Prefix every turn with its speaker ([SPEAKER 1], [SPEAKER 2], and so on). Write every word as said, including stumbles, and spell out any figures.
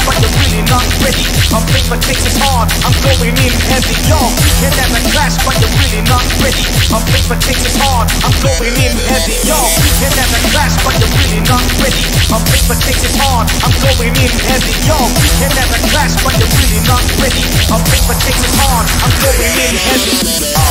[SPEAKER 1] but you're really not ready. A paper takes is hard, I'm going in heavy. Yo, we can never clash, but you're really not ready. A paper takes is hard, I'm going in heavy. Yo, we can never clash, but you're really not ready. A paper takes is hard, I'm going in heavy. Yo, we can never clash, but you're really not ready. A paper takes is hard, I'm going in heavy.